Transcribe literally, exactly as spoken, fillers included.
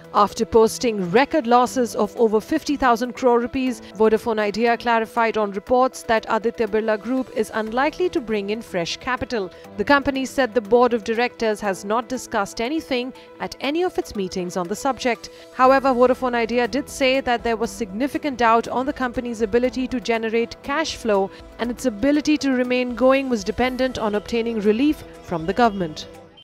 After posting record losses of over fifty thousand crore rupees, Vodafone Idea clarified on reports that Aditya Birla Group is unlikely to bring in fresh capital. The company said the board of directors has not discussed anything at any of its meetings on the subject. However, Vodafone Idea did say that there was significant doubt on the company's ability to generate cash flow, and its ability to remain going was dependent on obtaining relief from the government.